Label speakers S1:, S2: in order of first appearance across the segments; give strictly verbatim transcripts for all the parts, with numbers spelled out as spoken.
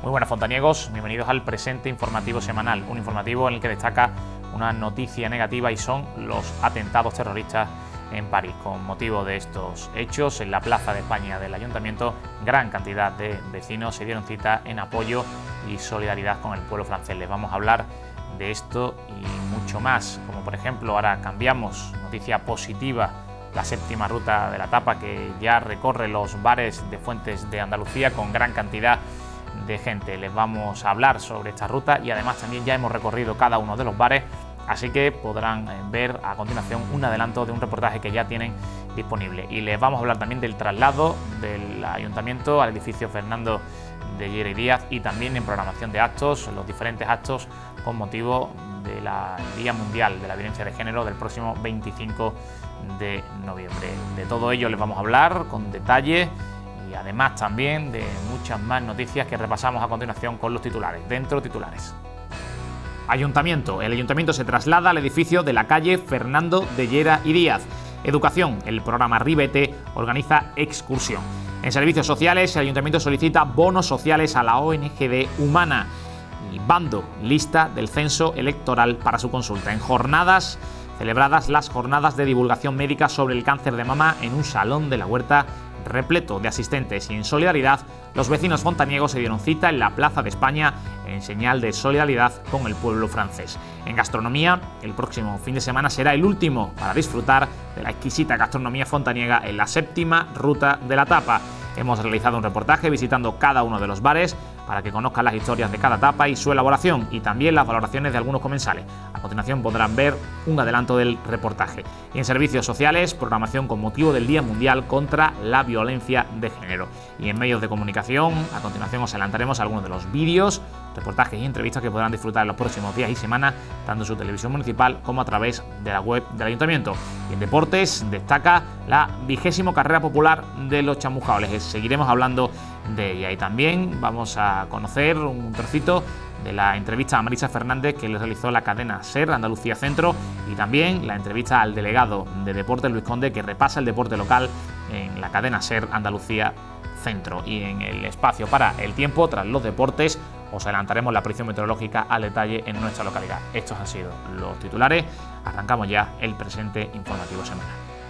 S1: Muy buenas fontaniegos, bienvenidos al presente informativo semanal, un informativo en el que destaca una noticia negativa y son los atentados terroristas en París. Con motivo de estos hechos, en la Plaza de España del Ayuntamiento, gran cantidad de vecinos se dieron cita en apoyo y solidaridad con el pueblo francés. Les vamos a hablar de esto y mucho más, como por ejemplo, ahora cambiamos, noticia positiva, la séptima ruta de la tapa que ya recorre los bares de Fuentes de Andalucía con gran cantidad de gente. Les vamos a hablar sobre esta ruta y además también ya hemos recorrido cada uno de los bares, así que podrán ver a continuación un adelanto de un reportaje que ya tienen disponible. Y les vamos a hablar también del traslado del ayuntamiento al edificio Fernando de Llera y Díaz y también en programación de actos, los diferentes actos con motivo del Día Mundial de la Violencia de Género del próximo veinticinco de noviembre. De todo ello les vamos a hablar con detalle y además también de muchas más noticias que repasamos a continuación con los titulares. Dentro titulares. Ayuntamiento. El ayuntamiento se traslada al edificio de la calle Fernando de Llera y Díaz. Educación. El programa Ribete organiza excursión. En servicios sociales, el ayuntamiento solicita bonos sociales a la O N G de Humana. Y Bando, lista del censo electoral para su consulta. En jornadas celebradas las jornadas de divulgación médica sobre el cáncer de mama en un salón de la Huerta repleto de asistentes, y en solidaridad los vecinos fontaniegos se dieron cita en la Plaza de España en señal de solidaridad con el pueblo francés. En gastronomía, el próximo fin de semana será el último para disfrutar de la exquisita gastronomía fontaniega en la séptima ruta de la tapa. Hemos realizado un reportaje visitando cada uno de los bares para que conozcan las historias de cada tapa y su elaboración y también las valoraciones de algunos comensales. A continuación podrán ver un adelanto del reportaje. Y en servicios sociales, programación con motivo del Día Mundial contra la Violencia de Género. Y en medios de comunicación, a continuación os adelantaremos algunos de los vídeos, reportajes y entrevistas que podrán disfrutar en los próximos días y semanas, tanto en su televisión municipal como a través de la web del Ayuntamiento. Y en deportes destaca la vigésima carrera popular de los chamuscables. Seguiremos hablando de ella y también vamos a conocer un trocito de la entrevista a Marisa Fernández que le realizó la cadena SER Andalucía Centro y también la entrevista al delegado de Deportes Luis Conde que repasa el deporte local en la cadena SER Andalucía Centro. Y en el espacio para el tiempo, tras los deportes, os adelantaremos la predicción meteorológica al detalle en nuestra localidad. Estos han sido los titulares. Arrancamos ya el presente informativo semanal.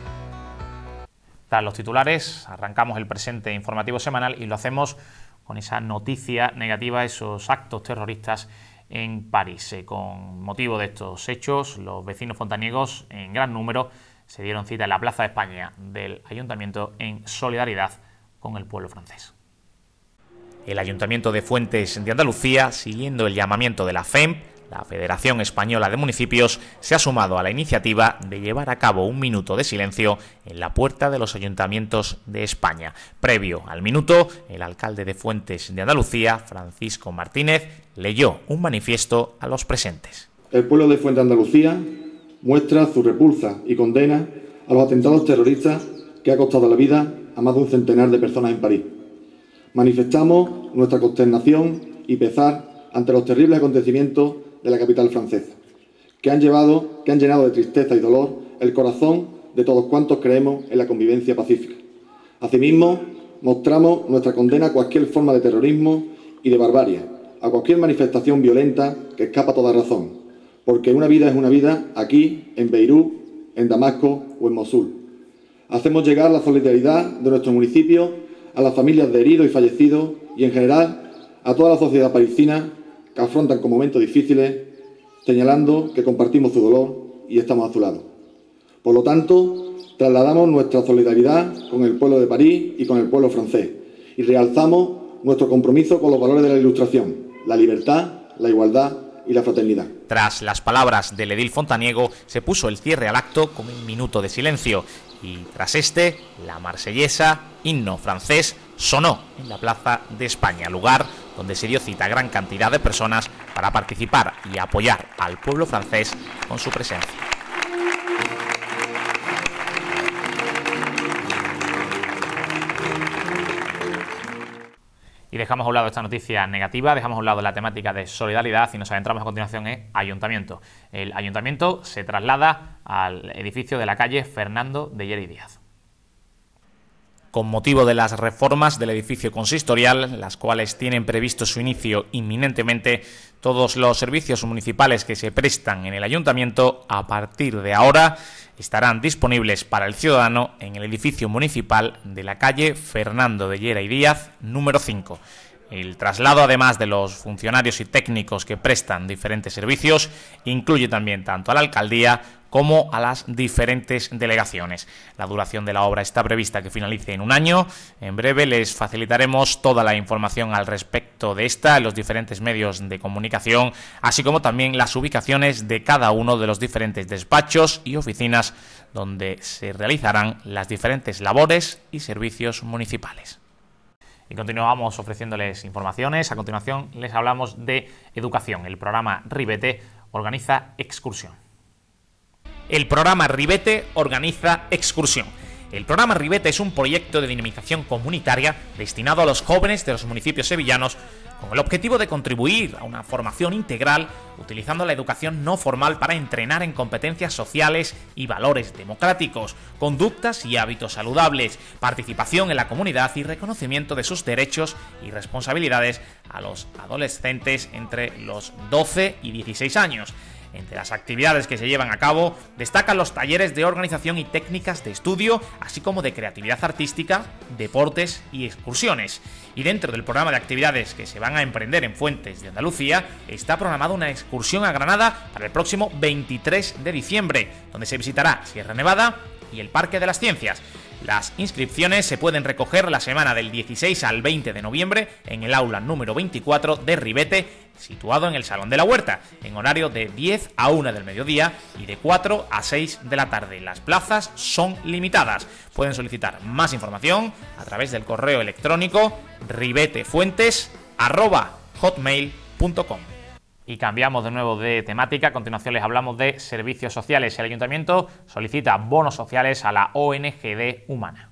S1: Tras los titulares, arrancamos el presente informativo semanal y lo hacemos con esa noticia negativa, esos actos terroristas en París. Eh, con motivo de estos hechos, los vecinos fontaniegos en gran número se dieron cita en la Plaza de España del Ayuntamiento en solidaridad con el pueblo francés. El Ayuntamiento de Fuentes de Andalucía, siguiendo el llamamiento de la F E M P, la Federación Española de Municipios, se ha sumado a la iniciativa de llevar a cabo un minuto de silencio en la puerta de los ayuntamientos de España. Previo al minuto, el alcalde de Fuentes de Andalucía, Francisco Martínez, leyó un manifiesto a los presentes.
S2: El pueblo de Fuentes de Andalucía muestra su repulsa y condena a los atentados terroristas que ha costado la vida a más de un centenar de personas en París. Manifestamos nuestra consternación y pesar ante los terribles acontecimientos de la capital francesa, que han, llevado, que han llenado de tristeza y dolor el corazón de todos cuantos creemos en la convivencia pacífica. Asimismo, mostramos nuestra condena a cualquier forma de terrorismo y de barbarie, a cualquier manifestación violenta que escapa a toda razón, porque una vida es una vida aquí, en Beirut, en Damasco o en Mosul. Hacemos llegar la solidaridad de nuestro municipio a las familias de heridos y fallecidos y, en general, a toda la sociedad parisina que afrontan con momentos difíciles, señalando que compartimos su dolor y estamos a su lado. Por lo tanto, trasladamos nuestra solidaridad con el pueblo de París y con el pueblo francés y realzamos nuestro compromiso con los valores de la Ilustración, la libertad, la igualdad y la fraternidad.
S1: Tras las palabras del edil fontaniego, se puso el cierre al acto con un minuto de silencio y tras este, la marsellesa, himno francés, sonó en la Plaza de España, lugar donde se dio cita a gran cantidad de personas para participar y apoyar al pueblo francés con su presencia. Y dejamos a un lado esta noticia negativa, dejamos a un lado la temática de solidaridad y nos adentramos a continuación en Ayuntamiento. El Ayuntamiento se traslada al edificio de la calle Fernando de Llera y Díaz. con motivo de las reformas del edificio consistorial, las cuales tienen previsto su inicio inminentemente. Todos los servicios municipales que se prestan en el ayuntamiento a partir de ahora estarán disponibles para el ciudadano en el edificio municipal de la calle Fernando de Llera y Díaz, número cinco. El traslado, además de los funcionarios y técnicos que prestan diferentes servicios, incluye también tanto a la alcaldía como a las diferentes delegaciones. La duración de la obra está prevista que finalice en un año. En breve les facilitaremos toda la información al respecto de esta en los diferentes medios de comunicación, así como también las ubicaciones de cada uno de los diferentes despachos y oficinas donde se realizarán las diferentes labores y servicios municipales. Y continuamos ofreciéndoles informaciones. A continuación les hablamos de educación. El programa Ribete organiza excursión. El programa Ribete organiza excursión. El programa Ribete es un proyecto de dinamización comunitaria destinado a los jóvenes de los municipios sevillanos con el objetivo de contribuir a una formación integral utilizando la educación no formal para entrenar en competencias sociales y valores democráticos, conductas y hábitos saludables, participación en la comunidad y reconocimiento de sus derechos y responsabilidades a los adolescentes entre los doce y dieciséis años. Entre las actividades que se llevan a cabo destacan los talleres de organización y técnicas de estudio, así como de creatividad artística, deportes y excursiones. Y dentro del programa de actividades que se van a emprender en Fuentes de Andalucía, está programada una excursión a Granada para el próximo veintitrés de diciembre, donde se visitará Sierra Nevada y el Parque de las Ciencias. Las inscripciones se pueden recoger la semana del dieciséis al veinte de noviembre en el aula número veinticuatro de Ribete, situado en el Salón de la Huerta, en horario de diez a una del mediodía y de cuatro a seis de la tarde. Las plazas son limitadas. Pueden solicitar más información a través del correo electrónico ribetefuentes arroba hotmail punto com. Y cambiamos de nuevo de temática. A continuación les hablamos de servicios sociales. El Ayuntamiento solicita bonos sociales a la O N G D Humana.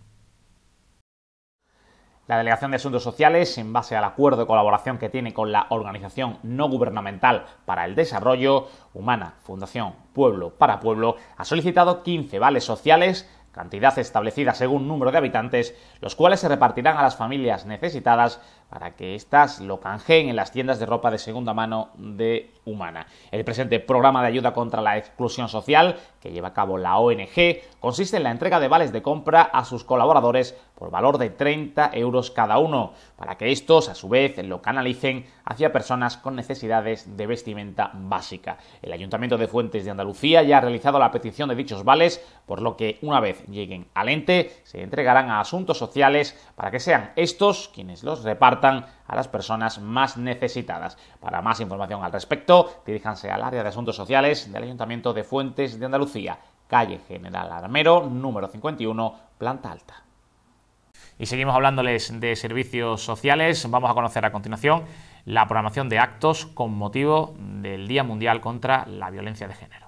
S1: La Delegación de Asuntos Sociales, en base al acuerdo de colaboración que tiene con la Organización No Gubernamental para el Desarrollo Humana, Fundación Pueblo para Pueblo, ha solicitado quince vales sociales, cantidad establecida según número de habitantes, los cuales se repartirán a las familias necesitadas para que éstas lo canjeen en las tiendas de ropa de segunda mano de Humana. El presente programa de ayuda contra la exclusión social que lleva a cabo la O N G consiste en la entrega de vales de compra a sus colaboradores por valor de treinta euros cada uno, para que estos a su vez lo canalicen hacia personas con necesidades de vestimenta básica. El Ayuntamiento de Fuentes de Andalucía ya ha realizado la petición de dichos vales, por lo que una vez lleguen al ente se entregarán a Asuntos Sociales para que sean estos quienes los repartan a las personas más necesitadas. Para más información al respecto, diríjanse al área de Asuntos Sociales del Ayuntamiento de Fuentes de Andalucía, calle General Armero, número cincuenta y uno, planta alta. Y seguimos hablándoles de servicios sociales. Vamos a conocer a continuación la programación de actos con motivo del Día Mundial contra la Violencia de Género.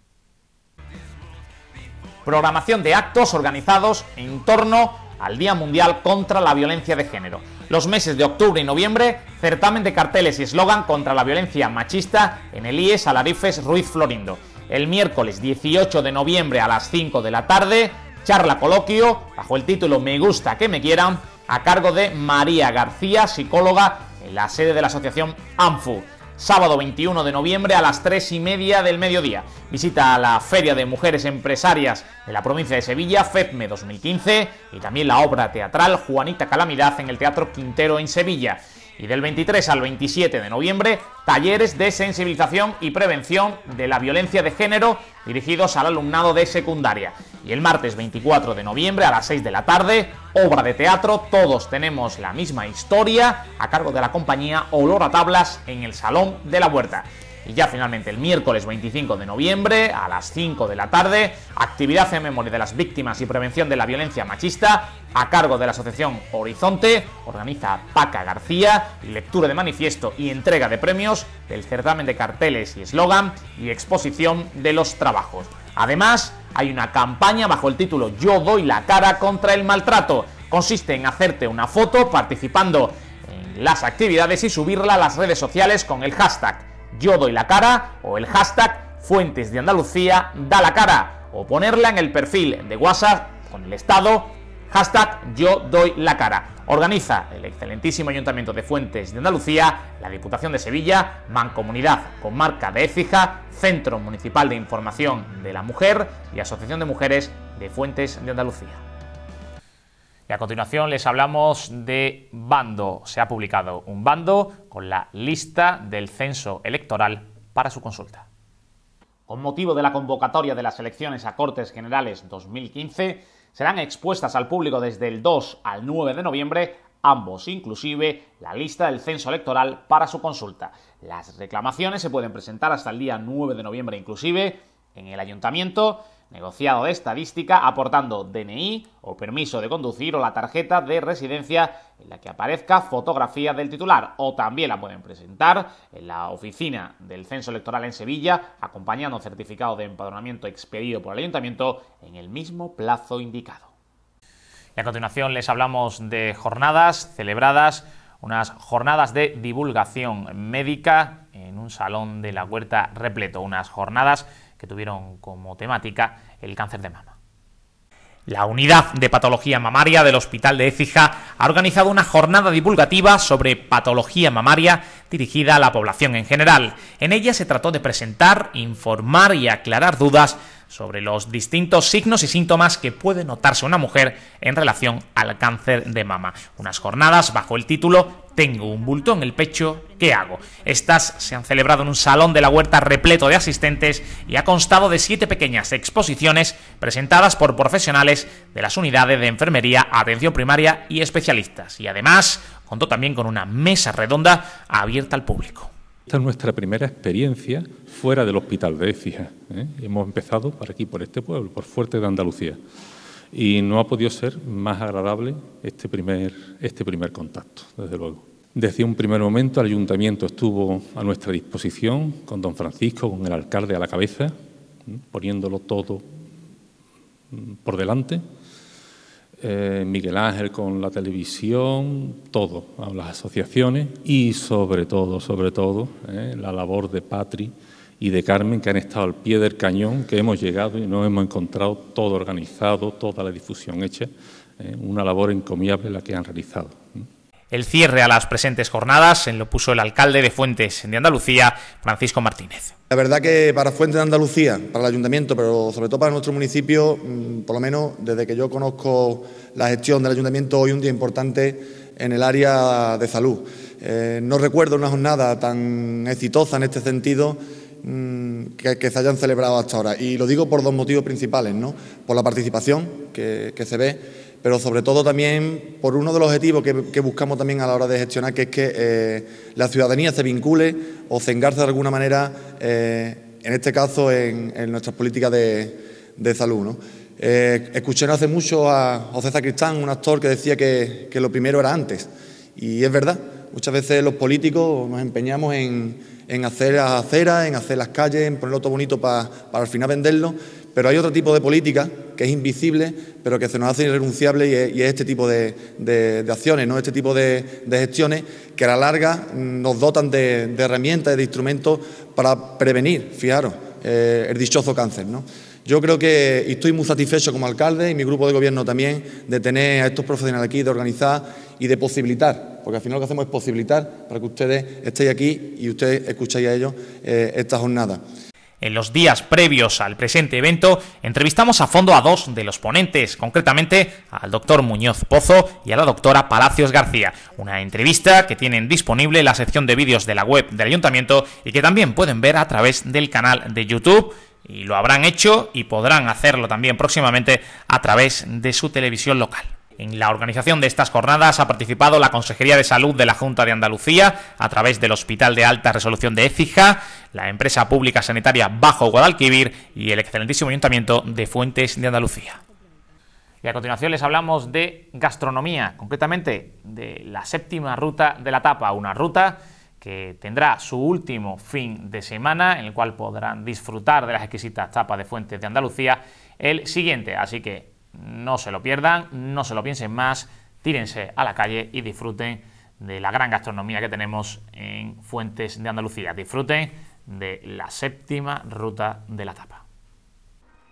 S1: Programación de actos organizados en torno al Día Mundial contra la Violencia de Género. Los meses de octubre y noviembre, certamen de carteles y eslogan contra la violencia machista en el I E S Alarifes Ruiz Florindo. El miércoles dieciocho de noviembre a las cinco de la tarde, charla coloquio bajo el título Me gusta que me quieran, a cargo de María García, psicóloga, en la sede de la asociación ANFU. Sábado veintiuno de noviembre a las tres y media del mediodía. Visita a la Feria de Mujeres Empresarias de la provincia de Sevilla, FEPME dos mil quince, y también la obra teatral Juanita Calamidad en el Teatro Quintero en Sevilla. Y del veintitrés al veintisiete de noviembre, talleres de sensibilización y prevención de la violencia de género dirigidos al alumnado de secundaria. Y el martes veinticuatro de noviembre a las seis de la tarde, obra de teatro Todos tenemos la misma historia, a cargo de la compañía Olor a Tablas en el Salón de la Huerta. Y ya finalmente el miércoles veinticinco de noviembre a las cinco de la tarde, actividad en memoria de las víctimas y prevención de la violencia machista, a cargo de la asociación Horizonte, organiza Paca García, y lectura de manifiesto y entrega de premios del certamen de carteles y eslogan y exposición de los trabajos. Además, hay una campaña bajo el título Yo doy la cara contra el maltrato. Consiste en hacerte una foto participando en las actividades y subirla a las redes sociales con el hashtag Yo doy la cara o el hashtag Fuentes de Andalucía da la cara, o ponerla en el perfil de WhatsApp con el estado Hashtag Yo Doy la Cara. Organiza el excelentísimo Ayuntamiento de Fuentes de Andalucía, la Diputación de Sevilla, Mancomunidad Comarca de Écija, Centro Municipal de Información de la Mujer y Asociación de Mujeres de Fuentes de Andalucía. Y a continuación les hablamos de Bando. Se ha publicado un bando con la lista del censo electoral para su consulta. Con motivo de la convocatoria de las elecciones a Cortes Generales dos mil quince, serán expuestas al público desde el dos al nueve de noviembre, ambos inclusive, la lista del censo electoral para su consulta. Las reclamaciones se pueden presentar hasta el día nueve de noviembre inclusive en el Ayuntamiento, negociado de estadística, aportando D N I o permiso de conducir o la tarjeta de residencia en la que aparezca fotografía del titular, o también la pueden presentar en la oficina del censo electoral en Sevilla, acompañando certificado de empadronamiento expedido por el Ayuntamiento en el mismo plazo indicado. Y a continuación les hablamos de jornadas celebradas, unas jornadas de divulgación médica en un salón de la Huerta repleto, unas jornadas que tuvieron como temática el cáncer de mama. La Unidad de Patología Mamaria del Hospital de Écija ha organizado una jornada divulgativa sobre patología mamaria dirigida a la población en general. En ella se trató de presentar, informar y aclarar dudas sobre los distintos signos y síntomas que puede notarse una mujer en relación al cáncer de mama. Unas jornadas bajo el título Tengo un bulto en el pecho, ¿qué hago? Estas se han celebrado en un salón de la Huerta repleto de asistentes y ha constado de siete pequeñas exposiciones presentadas por profesionales de las unidades de enfermería, atención primaria y especialistas. Y además contó también con una mesa redonda abierta al público.
S3: Esta es nuestra primera experiencia fuera del Hospital de Écija, ¿eh? Hemos empezado por aquí, por este pueblo, por Fuentes de Andalucía. Y no ha podido ser más agradable este primer, este primer contacto, desde luego. Desde un primer momento el Ayuntamiento estuvo a nuestra disposición, con don Francisco, con el alcalde a la cabeza, ¿eh? Poniéndolo todo por delante. Eh, Miguel Ángel con la televisión, todo, las asociaciones y sobre todo, sobre todo, eh, la labor de Patri y de Carmen, que han estado al pie del cañón, que hemos llegado y nos hemos encontrado todo organizado, toda la difusión hecha, eh, una labor encomiable la que han realizado.
S1: El cierre a las presentes jornadas lo puso el alcalde de Fuentes de Andalucía, Francisco Martínez.
S2: La verdad que para Fuentes de Andalucía, para el Ayuntamiento, pero sobre todo para nuestro municipio, por lo menos desde que yo conozco la gestión del Ayuntamiento, hoy un día importante en el área de salud. Eh, no recuerdo una jornada tan exitosa en este sentido que, que se hayan celebrado hasta ahora. Y lo digo por dos motivos principales, ¿no? Por la participación que, que se ve, pero sobre todo también por uno de los objetivos que, que buscamos también a la hora de gestionar, que es que eh, la ciudadanía se vincule o se engarce de alguna manera, eh, en este caso, en, en nuestras políticas de, de salud, ¿no? Eh, escuché no hace mucho a José Sacristán, un actor, que decía que, que lo primero era antes. Y es verdad, muchas veces los políticos nos empeñamos en, en hacer las aceras, en hacer las calles, en ponerlo todo bonito para, para al final venderlo, pero hay otro tipo de política que es invisible, pero que se nos hace irrenunciable, y es, y es este tipo de, de, de acciones, ¿no? Este tipo de, de gestiones que a la larga nos dotan de, de herramientas, de instrumentos para prevenir, fijaros, eh, el dichoso cáncer, ¿no? Yo creo que, y estoy muy satisfecho como alcalde y mi grupo de gobierno también, de tener a estos profesionales aquí, de organizar y de posibilitar, porque al final lo que hacemos es posibilitar para que ustedes estéis aquí y ustedes escuchéis a ellos eh, esta jornada.
S1: En los días previos al presente evento, entrevistamos a fondo a dos de los ponentes, concretamente al doctor Muñoz Pozo y a la doctora Palacios García. Una entrevista que tienen disponible en la sección de vídeos de la web del Ayuntamiento y que también pueden ver a través del canal de YouTube, y lo habrán hecho y podrán hacerlo también próximamente a través de su televisión local. En la organización de estas jornadas ha participado la Consejería de Salud de la Junta de Andalucía a través del Hospital de Alta Resolución de Écija, la empresa pública sanitaria Bajo Guadalquivir y el excelentísimo Ayuntamiento de Fuentes de Andalucía. Y a continuación les hablamos de gastronomía, concretamente de la séptima ruta de la tapa, una ruta que tendrá su último fin de semana, en el cual podrán disfrutar de las exquisitas tapas de Fuentes de Andalucía el siguiente. Así que no se lo pierdan, no se lo piensen más, tírense a la calle y disfruten de la gran gastronomía que tenemos en Fuentes de Andalucía. Disfruten de la séptima ruta de la tapa.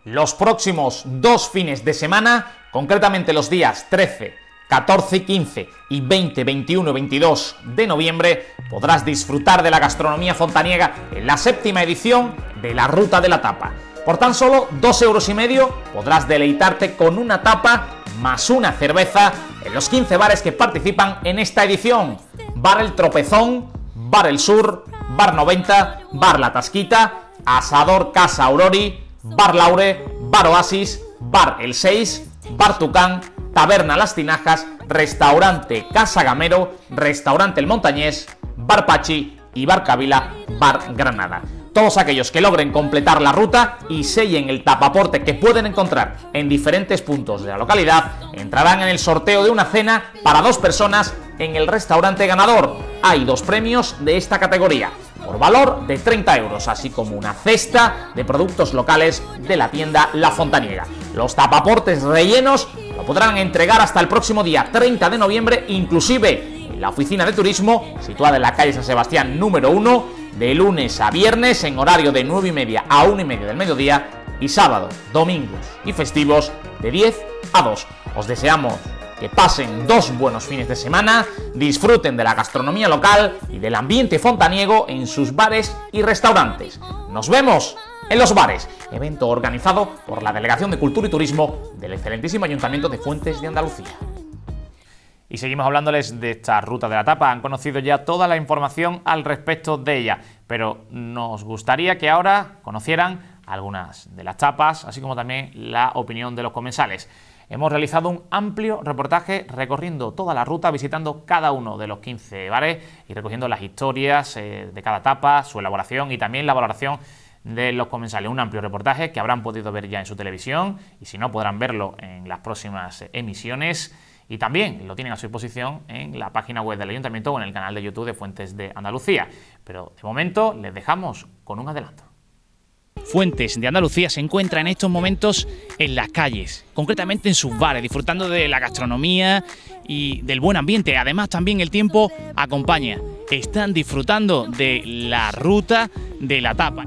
S1: Los próximos dos fines de semana, concretamente los días trece, catorce y quince y veinte, veintiuno y veintidós de noviembre, podrás disfrutar de la gastronomía fontaniega en la séptima edición de la Ruta de la Tapa. Por tan solo dos euros y medio podrás deleitarte con una tapa más una cerveza en los quince bares que participan en esta edición: Bar El Tropezón, Bar El Sur, Bar noventa, Bar La Tasquita, Asador Casa Aurori, Bar Laure, Bar Oasis, Bar El seis, Bar Tucán, Taberna Las Tinajas, Restaurante Casa Gamero, Restaurante El Montañés, Bar Pachi y Bar Cavila, Bar Granada. Todos aquellos que logren completar la ruta y sellen el tapaporte que pueden encontrar en diferentes puntos de la localidad entrarán en el sorteo de una cena para dos personas en el restaurante ganador. Hay dos premios de esta categoría, por valor de treinta euros, así como una cesta de productos locales de la tienda La Fontaniega. Los tapaportes rellenos lo podrán entregar hasta el próximo día treinta de noviembre, inclusive en la oficina de turismo, situada en la calle San Sebastián número uno, de lunes a viernes en horario de nueve y media a una y media del mediodía y sábado, domingos y festivos de diez a dos. Os deseamos que pasen dos buenos fines de semana, disfruten de la gastronomía local y del ambiente fontaniego en sus bares y restaurantes. Nos vemos en los bares, evento organizado por la Delegación de Cultura y Turismo del excelentísimo Ayuntamiento de Fuentes de Andalucía. Y seguimos hablándoles de esta Ruta de la Tapa. Han conocido ya toda la información al respecto de ella, pero nos gustaría que ahora conocieran algunas de las tapas, así como también la opinión de los comensales. Hemos realizado un amplio reportaje recorriendo toda la ruta, visitando cada uno de los quince bares y recogiendo las historias eh, de cada tapa, su elaboración y también la valoración de los comensales. Un amplio reportaje que habrán podido ver ya en su televisión y si no podrán verlo en las próximas emisiones. Y también lo tienen a su disposición en la página web del Ayuntamiento o en el canal de YouTube de Fuentes de Andalucía. Pero de momento les dejamos con un adelanto. Fuentes de Andalucía se encuentra en estos momentos en las calles, concretamente en sus bares, disfrutando de la gastronomía y del buen ambiente. Además también el tiempo acompaña. Están disfrutando de la Ruta de la Tapa.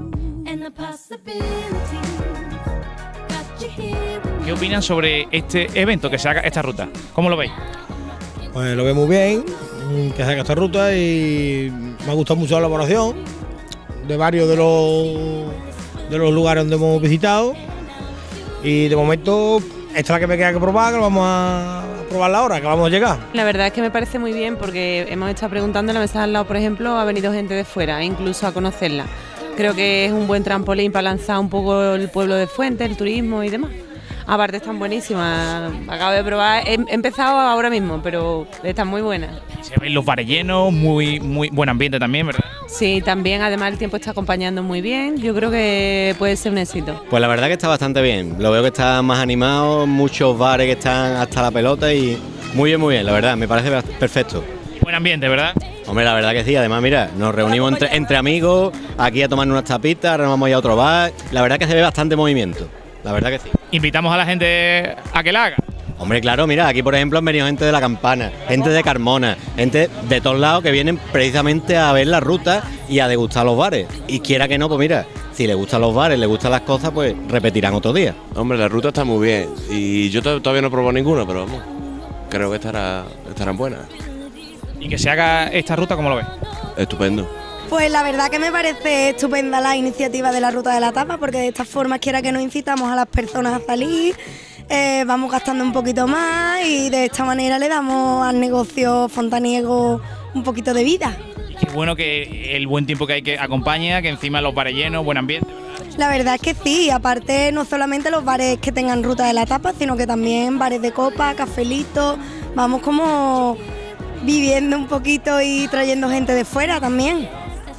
S1: ¿Qué opinan sobre este evento, que se haga esta ruta? ¿Cómo lo veis?
S4: Pues lo veo muy bien, que se haga esta ruta, y me ha gustado mucho la elaboración de varios de los, de los lugares donde hemos visitado, y de momento esta es la que me queda que probar, que lo vamos a probarla ahora, que vamos a llegar.
S5: La verdad es que me parece muy bien porque hemos estado preguntando en la mesa al lado, por ejemplo, ha venido gente de fuera, incluso a conocerla. Creo que es un buen trampolín para lanzar un poco el pueblo de Fuentes, el turismo y demás. Aparte están buenísimas, acabo de probar, he empezado ahora mismo, pero están muy buenas.
S1: Se ven los bares llenos, muy, muy buen ambiente también, ¿verdad?
S5: Sí, también, además el tiempo está acompañando muy bien, yo creo que puede ser un éxito.
S6: Pues la verdad que está bastante bien, lo veo que está más animado, muchos bares que están hasta la pelota y muy bien, muy bien, la verdad, me parece perfecto.
S1: Buen ambiente, ¿verdad?
S6: Hombre, la verdad que sí, además mira, nos reunimos entre, entre amigos, aquí a tomar unas tapitas, ahora vamos a ir a otro bar, la verdad que se ve bastante movimiento. La verdad que sí.
S1: Invitamos a la gente a que la haga.
S6: Hombre, claro, mira, aquí por ejemplo han venido gente de La Campana, gente de Carmona, gente de todos lados que vienen precisamente a ver la ruta y a degustar los bares. Y quiera que no, pues mira, si les gustan los bares, les gustan las cosas, pues repetirán otro día.
S7: Hombre, la ruta está muy bien y yo todavía no he probado ninguna, pero vamos, creo que estará, estarán buenas.
S1: ¿Y que se haga esta ruta, cómo lo ves?
S7: Estupendo.
S8: Pues la verdad que me parece estupenda la iniciativa de la Ruta de la Tapa, porque de esta forma, quiera que no, incitamos a las personas a salir, eh, vamos gastando un poquito más y de esta manera le damos al negocio fontaniego un poquito de vida.
S1: Y qué bueno que el buen tiempo que hay que acompaña, que encima los bares llenos, buen ambiente, ¿verdad?
S8: La verdad es que sí, aparte no solamente los bares que tengan Ruta de la Tapa, sino que también bares de copa, cafelitos, vamos como viviendo un poquito y trayendo gente de fuera también.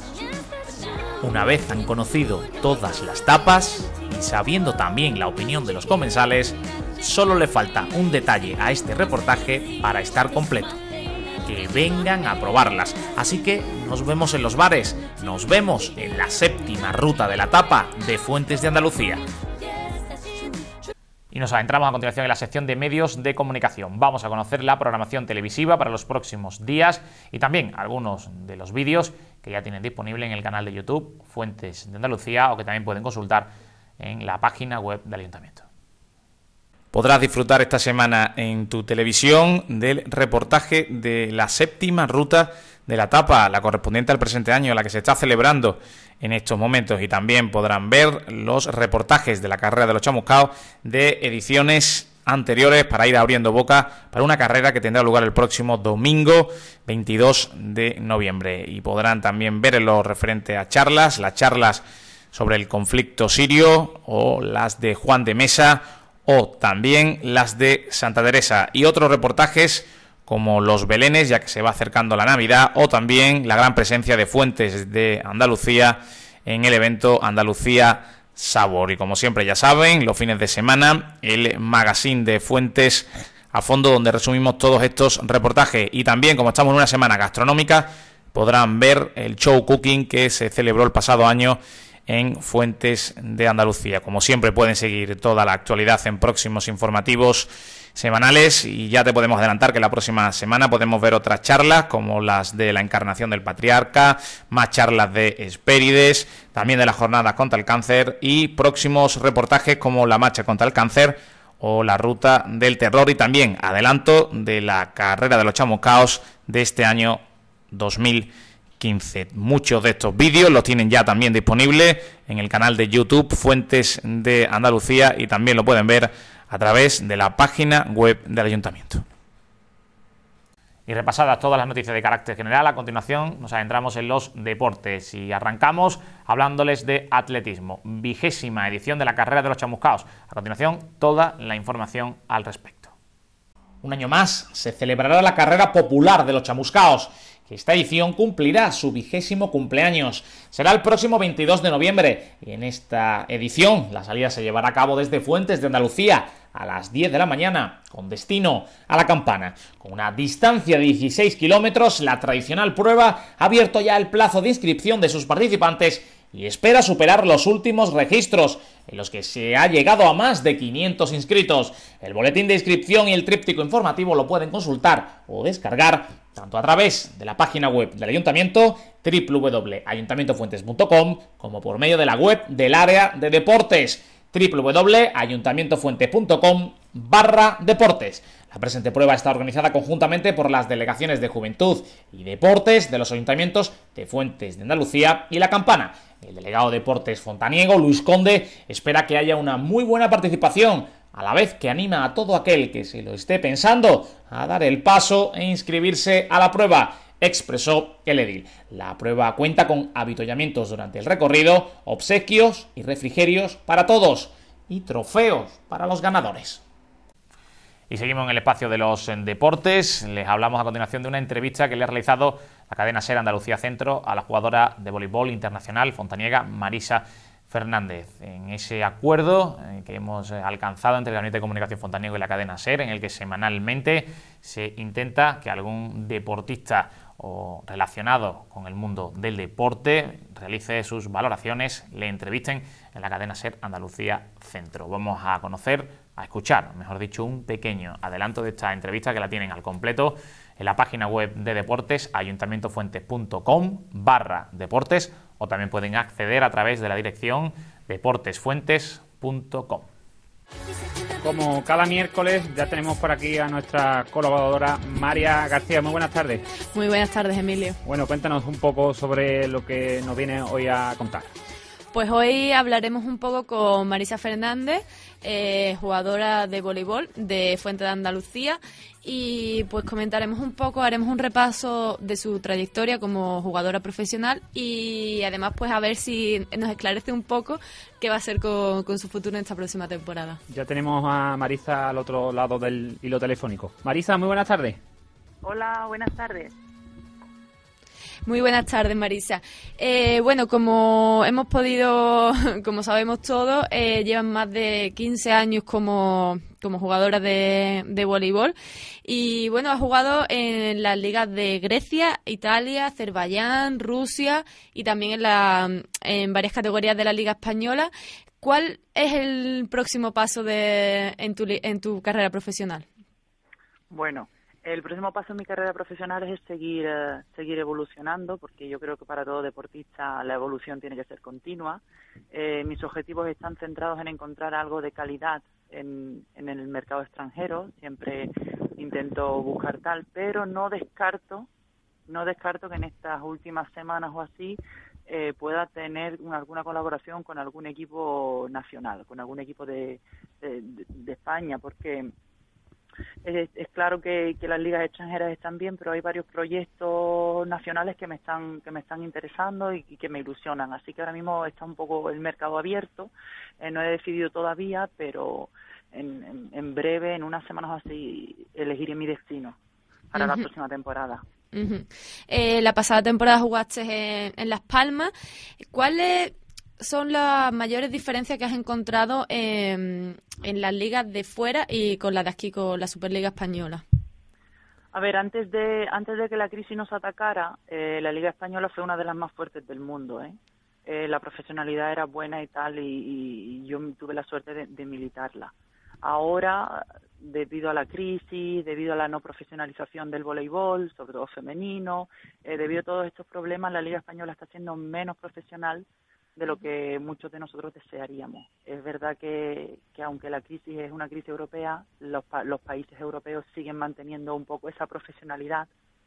S1: Una vez han conocido todas las tapas y sabiendo también la opinión de los comensales, solo le falta un detalle a este reportaje para estar completo: que vengan a probarlas. Así que nos vemos en los bares, nos vemos en la séptima Ruta de la Tapa de Fuentes de Andalucía. Y nos adentramos a continuación en la sección de medios de comunicación. Vamos a conocer la programación televisiva para los próximos días y también algunos de los vídeos que ya tienen disponible en el canal de YouTube Fuentes de Andalucía, o que también pueden consultar en la página web del Ayuntamiento. Podrás disfrutar esta semana en tu televisión del reportaje de la séptima ruta de la etapa, la correspondiente al presente año, la que se está celebrando en estos momentos, y también podrán ver los reportajes de la carrera de los Chamuscaos de ediciones anteriores para ir abriendo boca para una carrera que tendrá lugar el próximo domingo veintidós de noviembre, y podrán también ver en lo referente a charlas, las charlas sobre el conflicto sirio o las de Juan de Mesa o también las de Santa Teresa, y otros reportajes como los belenes, ya que se va acercando la Navidad, o también la gran presencia de Fuentes de Andalucía en el evento Andalucía Sabor. Y como siempre ya saben, los fines de semana el magazine de Fuentes a fondo, donde resumimos todos estos reportajes, y también, como estamos en una semana gastronómica, podrán ver el show cooking que se celebró el pasado año en Fuentes de Andalucía. Como siempre, pueden seguir toda la actualidad en próximos informativos semanales, y ya te podemos adelantar que la próxima semana podemos ver otras charlas como las de la encarnación del patriarca, más charlas de Hespérides, también de las jornadas contra el cáncer, y próximos reportajes como la marcha contra el cáncer o la ruta del terror, y también adelanto de la carrera de los Chamuscaos de este año dos mil quince. Muchos de estos vídeos los tienen ya también disponibles en el canal de YouTube Fuentes de Andalucía, y también lo pueden ver a través de la página web del Ayuntamiento. Y repasadas todas las noticias de carácter general, a continuación nos adentramos en los deportes y arrancamos hablándoles de atletismo. Vigésima edición de la carrera de los Chamuscaos. A continuación, toda la información al respecto. Un año más se celebrará la carrera popular de los Chamuscaos, que esta edición cumplirá su vigésimo cumpleaños. Será el próximo veintidós de noviembre, y en esta edición la salida se llevará a cabo desde Fuentes de Andalucía a las diez de la mañana, con destino a La Campana. Con una distancia de dieciséis kilómetros, la tradicional prueba ha abierto ya el plazo de inscripción de sus participantes y espera superar los últimos registros, en los que se ha llegado a más de quinientos inscritos. El boletín de inscripción y el tríptico informativo lo pueden consultar o descargar tanto a través de la página web del Ayuntamiento, doble u doble u doble u punto ayuntamiento fuentes punto com, como por medio de la web del área de deportes, doble u doble u doble u punto ayuntamiento fuentes punto com barra deportes. La presente prueba está organizada conjuntamente por las delegaciones de Juventud y Deportes de los ayuntamientos de Fuentes de Andalucía y La Campana. El delegado de Deportes fontaniego, Luis Conde, espera que haya una muy buena participación, a la vez que anima a todo aquel que se lo esté pensando a dar el paso e inscribirse a la prueba, expresó el edil. La prueba cuenta con avituallamientos durante el recorrido, obsequios y refrigerios para todos, y trofeos para los ganadores. Y seguimos en el espacio de los deportes. Les hablamos a continuación de una entrevista que le ha realizado la cadena SER Andalucía Centro a la jugadora de voleibol internacional fontaniega Marisa Fernández. En ese acuerdo eh, que hemos alcanzado entre el Gabinete de Comunicación Fontaniego y la cadena SER, en el que semanalmente se intenta que algún deportista o relacionado con el mundo del deporte realice sus valoraciones, le entrevisten en la cadena SER Andalucía Centro. Vamos a conocer, a escuchar, mejor dicho, un pequeño adelanto de esta entrevista, que la tienen al completo en la página web de deportes, ayuntamiento fuentes punto com barra deportes, o también pueden acceder a través de la dirección deportes fuentes punto com.
S9: Como cada miércoles ya tenemos por aquí a nuestra colaboradora María García. Muy buenas tardes.
S10: Muy buenas tardes, Emilio.
S9: Bueno, cuéntanos un poco sobre lo que nos viene hoy a contar.
S10: Pues hoy hablaremos un poco con Marisa Fernández, eh, jugadora de voleibol de Fuentes de Andalucía, y pues comentaremos un poco, haremos un repaso de su trayectoria como jugadora profesional, y además pues a ver si nos esclarece un poco qué va a hacer con, con su futuro en esta próxima temporada.
S9: Ya tenemos a Marisa al otro lado del hilo telefónico. Marisa, muy buenas tardes.
S11: Hola, buenas tardes.
S10: Muy buenas tardes, Marisa. Eh, bueno, como hemos podido, como sabemos todos, eh, llevan más de quince años como, como jugadora de, de voleibol, y bueno, ha jugado en las ligas de Grecia, Italia, Azerbaiyán, Rusia, y también en, la, en varias categorías de la Liga Española. ¿Cuál es el próximo paso de, en, tu, en tu carrera profesional?
S11: Bueno, El próximo paso en mi carrera profesional es seguir eh, seguir evolucionando, porque yo creo que para todo deportista la evolución tiene que ser continua. Eh, mis objetivos están centrados en encontrar algo de calidad en, en el mercado extranjero. Siempre intento buscar tal, pero no descarto, no descarto que en estas últimas semanas o así eh, pueda tener una, alguna colaboración con algún equipo nacional, con algún equipo de, de, de España, porque Es, es claro que, que las ligas extranjeras están bien, pero hay varios proyectos nacionales que me están que me están interesando y, y que me ilusionan. Así que ahora mismo está un poco el mercado abierto. Eh, no he decidido todavía, pero en, en, en breve, en unas semanas así, elegiré mi destino para uh-huh. la próxima temporada.
S10: Uh-huh. Eh, la pasada temporada jugaste en, en Las Palmas. ¿Cuáles son las mayores diferencias que has encontrado en, en las ligas de fuera y con la de aquí, con la Superliga Española?
S11: A ver, antes de antes de que la crisis nos atacara, eh, la Liga Española fue una de las más fuertes del mundo, ¿eh? Eh, la profesionalidad era buena y tal, y, y, y yo tuve la suerte de, de militarla. Ahora, debido a la crisis, debido a la no profesionalización del voleibol, sobre todo femenino, eh, debido a todos estos problemas, la Liga Española está siendo menos profesional de lo que muchos de nosotros desearíamos. Es verdad que, que aunque la crisis es una crisis europea, los, pa los países europeos siguen manteniendo un poco esa profesionalidad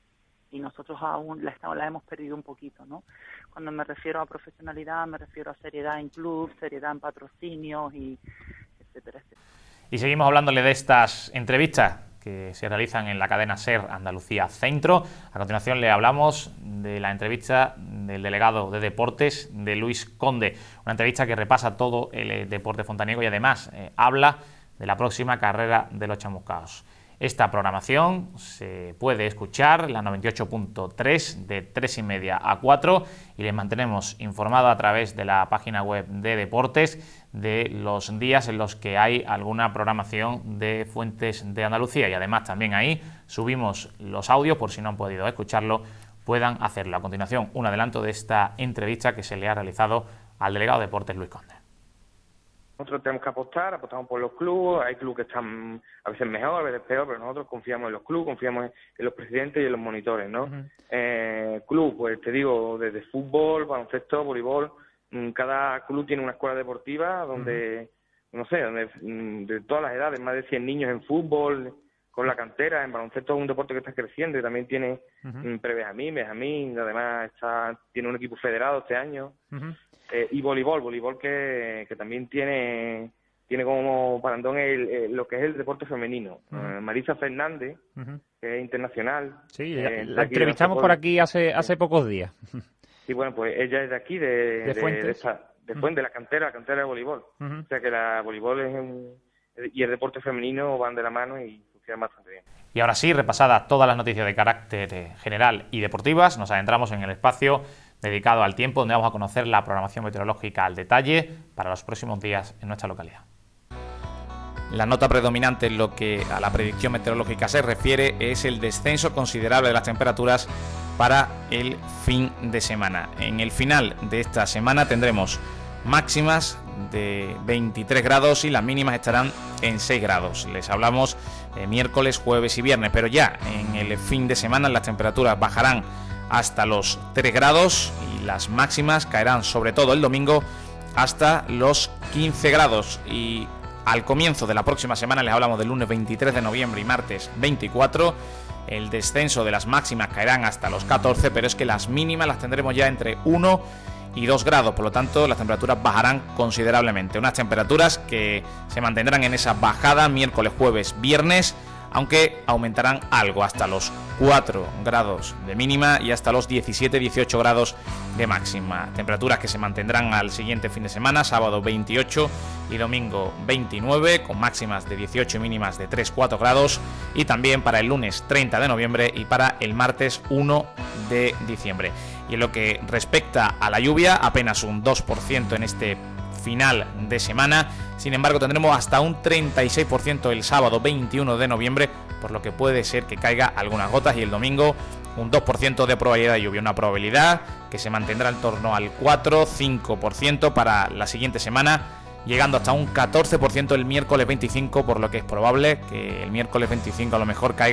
S11: y nosotros aún la, estamos, la hemos perdido un poquito, ¿no? Cuando me refiero a profesionalidad, me refiero a seriedad en club, seriedad en patrocinios, y etcétera, etcétera.
S1: Y seguimos hablándole de estas entrevistas que se realizan en la cadena SER Andalucía Centro. A continuación le hablamos de la entrevista del delegado de Deportes, de Luis Conde, una entrevista que repasa todo el deporte fontaniego y además eh, habla de la próxima carrera de los chamuscados. Esta programación se puede escuchar en la noventa y ocho punto tres de tres y media a cuatro y les mantenemos informados a través de la página web de Deportes de los días en los que hay alguna programación de Fuentes de Andalucía, y además también ahí subimos los audios por si no han podido escucharlo, puedan hacerlo. A continuación, un adelanto de esta entrevista que se le ha realizado al delegado de Deportes, Luis Conde.
S12: Nosotros tenemos que apostar, apostamos por los clubes, hay clubes que están a veces mejor, a veces peor, pero nosotros confiamos en los clubes, confiamos en los presidentes y en los monitores, ¿no? Uh-huh. eh, club, pues te digo, desde fútbol, baloncesto, voleibol, cada club tiene una escuela deportiva donde, uh-huh. no sé, donde, de todas las edades, más de cien niños en fútbol, con la cantera, en baloncesto es un deporte que está creciendo y también tiene uh-huh. pre-Benjamín, Benjamín, además está, tiene un equipo federado este año. Uh-huh. Eh, y voleibol, voleibol que, que también tiene tiene como parandón el, el, lo que es el deporte femenino. Uh-huh. eh, Marisa Fernández, uh-huh. que es internacional.
S9: Sí, eh, la entrevistamos por aquí hace hace pocos días.
S12: Sí, bueno, pues ella es de aquí, de,
S9: de,
S12: de,
S9: Fuentes.
S12: de, esta, de, Fuentes, uh-huh. de la cantera, la cantera de voleibol. Uh-huh. O sea que la voleibol es un, y el deporte femenino van de la mano y funcionan bastante bien.
S1: Y ahora sí, repasadas todas las noticias de carácter general y deportivas, nos adentramos en el espacio dedicado al tiempo, donde vamos a conocer la programación meteorológica al detalle para los próximos días en nuestra localidad. La nota predominante en lo que a la predicción meteorológica se refiere es el descenso considerable de las temperaturas para el fin de semana. En el final de esta semana tendremos máximas de veintitrés grados y las mínimas estarán en seis grados. Les hablamos eh, miércoles, jueves y viernes, pero ya en el fin de semana las temperaturas bajarán hasta los tres grados y las máximas caerán sobre todo el domingo hasta los quince grados. Y al comienzo de la próxima semana, les hablamos del lunes veintitrés de noviembre y martes veinticuatro, el descenso de las máximas caerán hasta los catorce, pero es que las mínimas las tendremos ya entre uno y dos grados, por lo tanto las temperaturas bajarán considerablemente. Unas temperaturas que se mantendrán en esa bajada miércoles, jueves, viernes, aunque aumentarán algo hasta los cuatro grados de mínima y hasta los diecisiete dieciocho grados de máxima. Temperaturas que se mantendrán al siguiente fin de semana, sábado veintiocho y domingo veintinueve, con máximas de dieciocho y mínimas de tres cuatro grados, y también para el lunes treinta de noviembre y para el martes uno de diciembre. Y en lo que respecta a la lluvia, apenas un dos por ciento en este final de semana. Sin embargo, tendremos hasta un treinta y seis por ciento el sábado veintiuno de noviembre, por lo que puede ser que caiga algunas gotas, y el domingo un dos por ciento de probabilidad de lluvia, una probabilidad que se mantendrá en torno al cuatro cinco por ciento para la siguiente semana, llegando hasta un catorce por ciento el miércoles veinticinco, por lo que es probable que el miércoles veinticinco a lo mejor caiga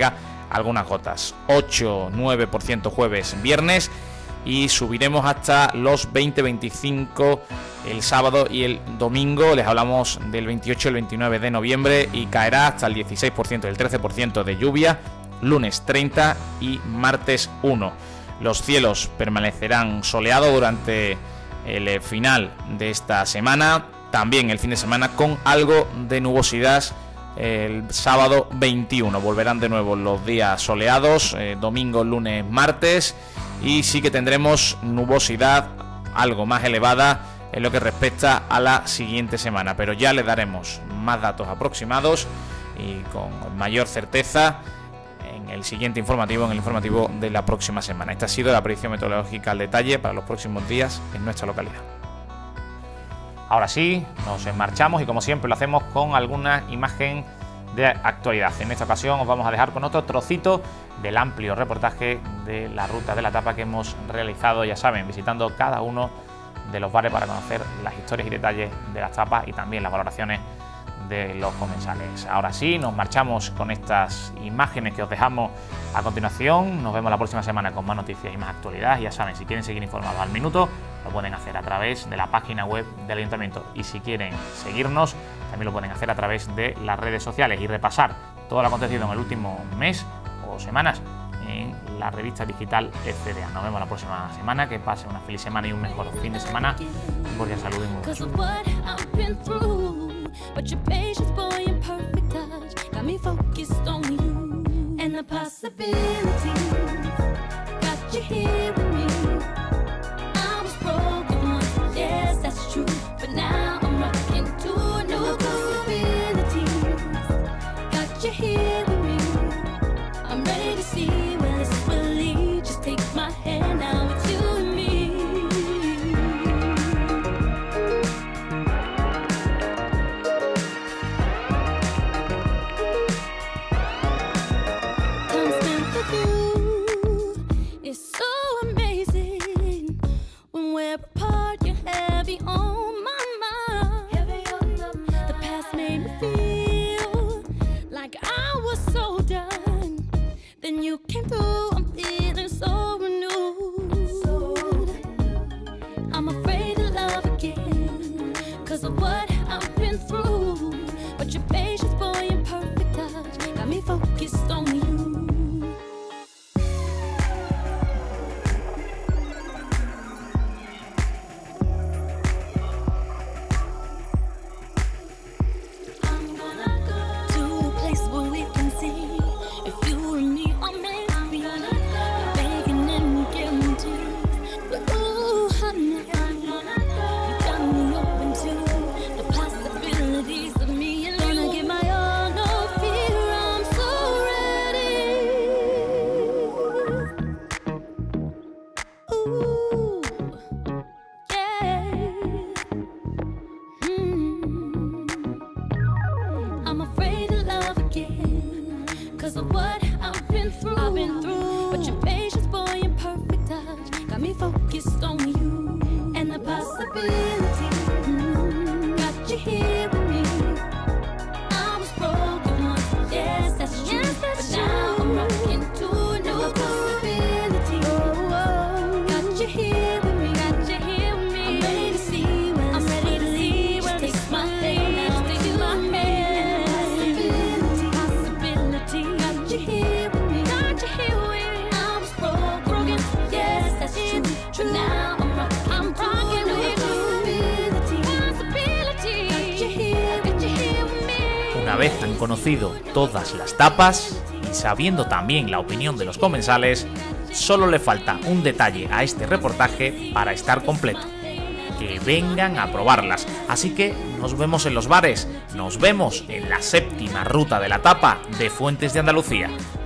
S1: algunas gotas. ocho nueve por ciento jueves, viernes, y subiremos hasta los veinte veinticinco el sábado y el domingo. Les hablamos del veintiocho y el veintinueve de noviembre, y caerá hasta el dieciséis por ciento y el trece por ciento de lluvia lunes treinta y martes uno. Los cielos permanecerán soleados durante el final de esta semana, también el fin de semana con algo de nubosidad. El sábado veintiuno volverán de nuevo los días soleados, eh, domingo, lunes, martes, y sí que tendremos nubosidad algo más elevada en lo que respecta a la siguiente semana, pero ya les daremos más datos aproximados y con mayor certeza en el siguiente informativo, en el informativo de la próxima semana. Esta ha sido la predicción meteorológica al detalle para los próximos días en nuestra localidad. Ahora sí, nos marchamos y como siempre lo hacemos con alguna imagen de actualidad. En esta ocasión os vamos a dejar con otro trocito del amplio reportaje de la ruta de la tapa que hemos realizado, ya saben, visitando cada uno de los bares para conocer las historias y detalles de las tapas y también las valoraciones de los comensales. Ahora sí, nos marchamos con estas imágenes que os dejamos a continuación. Nos vemos la próxima semana con más noticias y más actualidad. Ya saben, si quieren seguir informados al minuto, lo pueden hacer a través de la página web del Ayuntamiento, y si quieren seguirnos, también lo pueden hacer a través de las redes sociales y repasar todo lo acontecido en el último mes o semanas en la revista digital F D A. Nos vemos la próxima semana, que pase una feliz semana y un mejor fin de semana. Porque salud y mucho. But your patience, boy, and perfect touch got me focused on you and the possibilities. Got you here with me. I was broken once, yes, that's true, but now I'm rocking to a new possibilities. Got you here with me. I'm ready to see where this will lead. Just take my hand, now it's you and me. You came through, I'm feeling so renewed. I'm afraid to love again, cause of what I've been through. But your patience, boy, and perfect touch got me focused on you. Focused on you and the possibility. Mm, got you here with me. I was broken once, yes, that's true, yes, that's but true. Now I'm rocking to a new possibility. Oh, oh. Got you here with me, got you here with me. I'm ready to see where I'm ready to see where this take my hand, take my hand. Possibility, possibility. Got you here with me, got you here with me. I was broken, broken, yes, that's true. Now I'm rocking, I'm rocking with you. Una vez han conocido todas las tapas y sabiendo también la opinión de los comensales, solo le falta un detalle a este reportaje para estar completo: que vengan a probarlas. Así que nos vemos en los bares, nos vemos en la séptima ruta de la tapa de Fuentes de Andalucía.